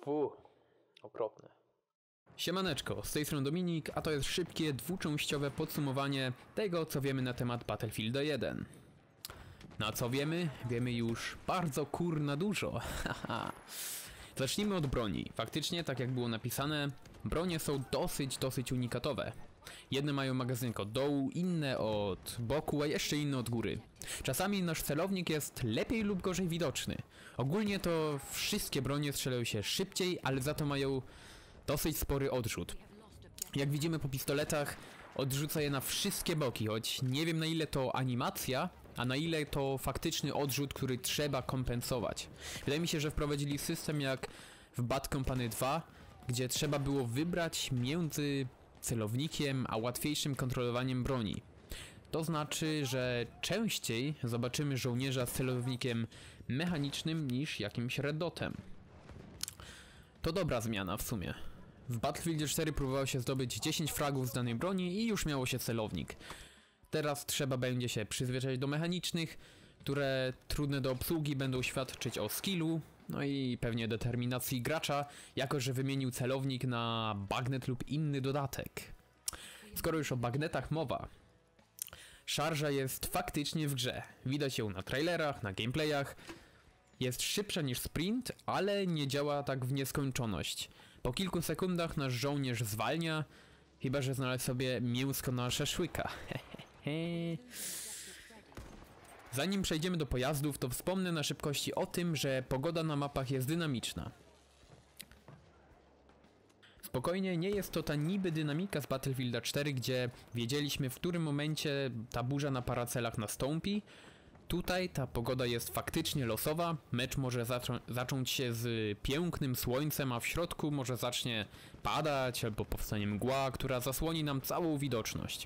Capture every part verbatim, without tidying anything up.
Fu, okropne. Siemaneczko, z tej strony Dominik, a to jest szybkie, dwuczęściowe podsumowanie tego, co wiemy na temat Battlefielda jeden. Na co wiemy? Wiemy już bardzo kurna dużo. Zacznijmy od broni. Faktycznie, tak jak było napisane, bronie są dosyć, dosyć unikatowe. Jedne mają magazynkę od dołu, inne od boku, a jeszcze inne od góry. Czasami nasz celownik jest lepiej lub gorzej widoczny. Ogólnie to wszystkie bronie strzelają się szybciej, ale za to mają dosyć spory odrzut. Jak widzimy po pistoletach, odrzuca je na wszystkie boki, choć nie wiem na ile to animacja, a na ile to faktyczny odrzut, który trzeba kompensować. Wydaje mi się, że wprowadzili system jak w Bad Company dwa, gdzie trzeba było wybrać między celownikiem a łatwiejszym kontrolowaniem broni. To znaczy, że częściej zobaczymy żołnierza z celownikiem mechanicznym niż jakimś red dotem. To dobra zmiana w sumie. W Battlefieldzie cztery próbowało się zdobyć dziesięć fragów z danej broni i już miało się celownik. Teraz trzeba będzie się przyzwyczaić do mechanicznych, które trudne do obsługi, będą świadczyć o skillu, no i pewnie determinacji gracza, jako że wymienił celownik na bagnet lub inny dodatek. Skoro już o bagnetach mowa, szarża jest faktycznie w grze. Widać ją na trailerach, na gameplayach. Jest szybsza niż sprint, ale nie działa tak w nieskończoność. Po kilku sekundach nasz żołnierz zwalnia, chyba że znalazł sobie mięsko na szaszłyka. Zanim przejdziemy do pojazdów, to wspomnę na szybkości o tym, że pogoda na mapach jest dynamiczna. Spokojnie, nie jest to ta niby dynamika z Battlefielda cztery, gdzie wiedzieliśmy, w którym momencie ta burza na paracelach nastąpi. Tutaj ta pogoda jest faktycznie losowa, mecz może zaczą zacząć się z pięknym słońcem, a w środku może zacznie padać albo powstanie mgła, która zasłoni nam całą widoczność.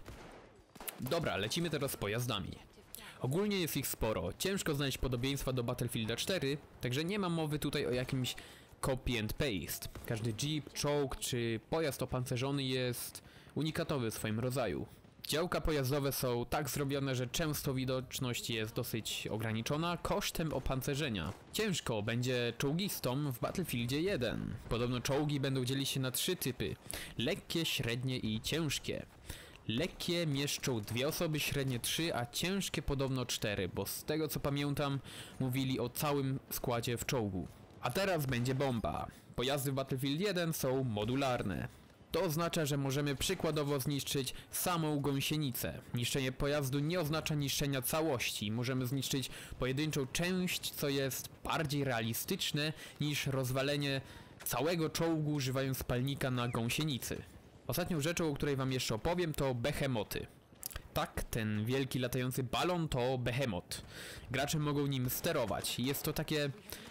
Dobra, lecimy teraz z pojazdami. Ogólnie jest ich sporo, ciężko znaleźć podobieństwa do Battlefielda cztery, także nie ma mowy tutaj o jakimś copy and paste. Każdy jeep, czołg czy pojazd opancerzony jest unikatowy w swoim rodzaju. Działka pojazdowe są tak zrobione, że często widoczność jest dosyć ograniczona kosztem opancerzenia. Ciężko będzie czołgistom w Battlefieldzie jeden. Podobno czołgi będą dzielić się na trzy typy: lekkie, średnie i ciężkie. Lekkie mieszczą dwie osoby, średnie trzy, a ciężkie podobno cztery, bo z tego co pamiętam mówili o całym składzie w czołgu. A teraz będzie bomba. Pojazdy w Battlefield jeden są modularne. To oznacza, że możemy przykładowo zniszczyć samą gąsienicę. Niszczenie pojazdu nie oznacza niszczenia całości. Możemy zniszczyć pojedynczą część, co jest bardziej realistyczne niż rozwalenie całego czołgu używając spalnika na gąsienicy. Ostatnią rzeczą, o której wam jeszcze opowiem, to behemoty. Tak, ten wielki latający balon to behemot. Gracze mogą nim sterować. Jest to takie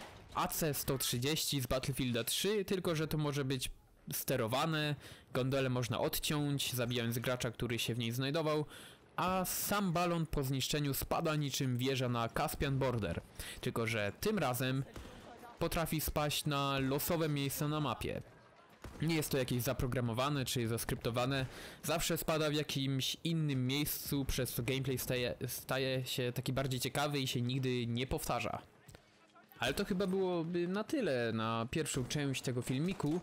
A C sto trzydzieści z Battlefielda trzy, tylko że to może być sterowane, gondolę można odciąć, zabijając gracza, który się w niej znajdował, a sam balon po zniszczeniu spada niczym wieża na Caspian Border, tylko że tym razem potrafi spaść na losowe miejsca na mapie. Nie jest to jakieś zaprogramowane czy zaskryptowane, zawsze spada w jakimś innym miejscu, przez co gameplay staje, staje się taki bardziej ciekawy i się nigdy nie powtarza. Ale to chyba byłoby na tyle na pierwszą część tego filmiku.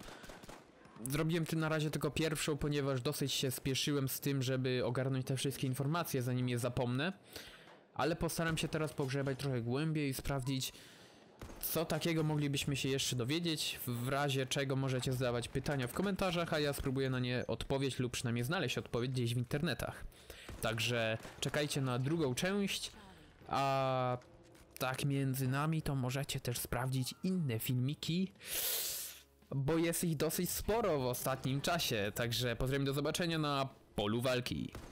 Zrobiłem tu na razie tylko pierwszą, ponieważ dosyć się spieszyłem z tym, żeby ogarnąć te wszystkie informacje, zanim je zapomnę. Ale postaram się teraz pogrzebać trochę głębiej i sprawdzić, co takiego moglibyśmy się jeszcze dowiedzieć. W razie czego możecie zadawać pytania w komentarzach, a ja spróbuję na nie odpowiedzieć lub przynajmniej znaleźć odpowiedź gdzieś w internetach. Także czekajcie na drugą część, a tak między nami to możecie też sprawdzić inne filmiki, bo jest ich dosyć sporo w ostatnim czasie, także pozdrawiam, do zobaczenia na polu walki.